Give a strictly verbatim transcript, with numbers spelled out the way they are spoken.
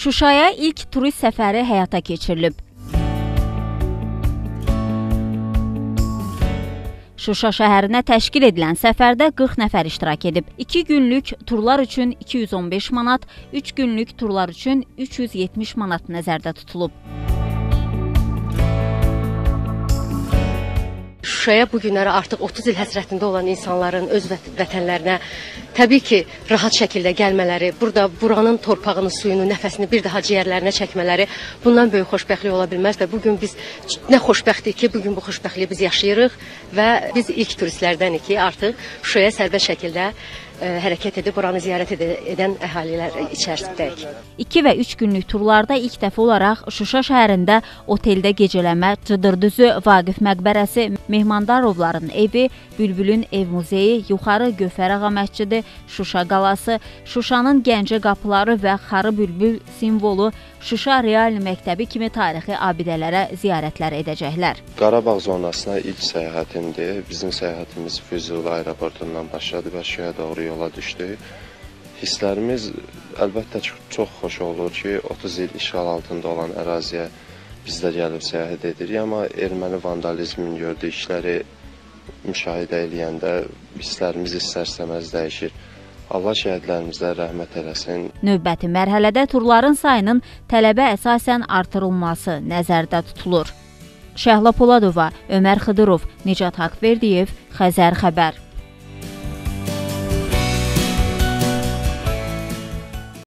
Şuşaya ilk turist səfəri həyata keçirilib. Şuşa şəhərinə təşkil edilən səfərdə qırx nəfər iştirak edib. iki günlük turlar üçün iki yüz on beş manat, üç günlük turlar üçün üç yüz yetmiş manat nəzərdə tutulub. Şuşaya bu günləri artıq otuz il həsrətində olan insanların öz vətənlərinə təbii ki, rahat şəkildə gəlmələri, burada buranın torpağını, suyunu, nəfəsini bir daha ciyərlərinə çəkmələri bundan böyük xoşbəxtlik ola bilməz və bugün biz nə xoşbəxtlik ki, bugün bu xoşbəxtliyi biz yaşayırıq və biz ilk turistlərdənik ki, artıq Şuşaya sərbəst şəkildə ə, hərəkət edib buranı ziyarət ed edən əhalilər içərisindəyik. iki və üç günlük turlarda ilk dəfə olaraq Şuşa şəhərində oteldə gecələmə, Cıdırdüzü, Vaqif məqbərəsi, Mehmandarovların evi, Bülbülün ev muzeyi, Yuxarı Gövhərağa məscidi, Şuşa qalası, Şuşanın Gəncə qapıları və Xarı Bülbül simvolu, Şuşa Real məktəbi kimi tarixi abidələrə ziyarətlər edəcəklər. Qarabağ zonasına ilk səyahətimdir. Bizim səyahətimiz Füzuli aeroportundan başladı və Şuşaya doğru yola düşdük. Hisslərimiz əlbəttə çox xoş olur ki, otuz il işğal altında olan əraziyə biz də gəlib səyahət edirik, amma erməni vandalizmin gördüyü işləri müşahidə eləyəndə hisslərimiz istər-istəməz dəyişir. Allah şəhidlərimizə rəhmət eləsin. Növbəti mərhələdə turların sayının tələbə əsasən artırılması nəzərdə tutulur. Şəhla Poladova, Ömər Xıdırov, Nicat Haqverdiyev, Xəzər xəbər.